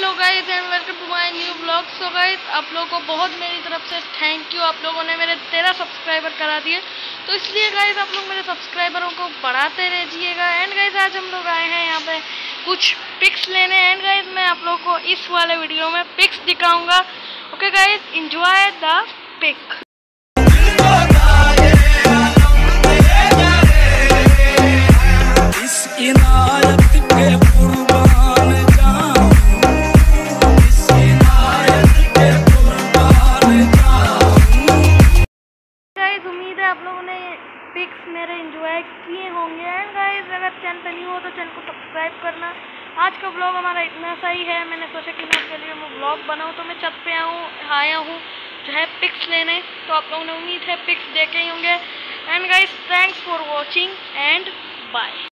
Hello guys and welcome to my new blog. So guys आप लोगों को बहुत मेरी तरफ से थैंक यू। आप लोगों ने मेरे 13 सब्सक्राइबर करा दिए, तो इसलिए गाइस आप लोग मेरे सब्सक्राइबरों को बढ़ाते रहिएगा। एंड गाइस आज हम लोग आए हैं यहाँ पे कुछ पिक्स लेने। एंड गाइस मैं आप लोगों को इस वाले वीडियो में पिक्स दिखाऊंगा। Okay guys, enjoy the pic. आप लोगों ने पिक्स मेरे एंजॉय किए होंगे। एंड गाइस अगर चैनल पर न्यू हो तो चैनल को सब्सक्राइब करना। आज का ब्लॉग हमारा इतना सा ही है। मैंने सोचा कि मैं आपके लिए मैं ब्लॉग बनाऊं, तो मैं छत पे आया हूँ जो है पिक्स लेने। तो आप लोगों ने उम्मीद है पिक्स देखे ही होंगे। And guys thanks for watching and bye.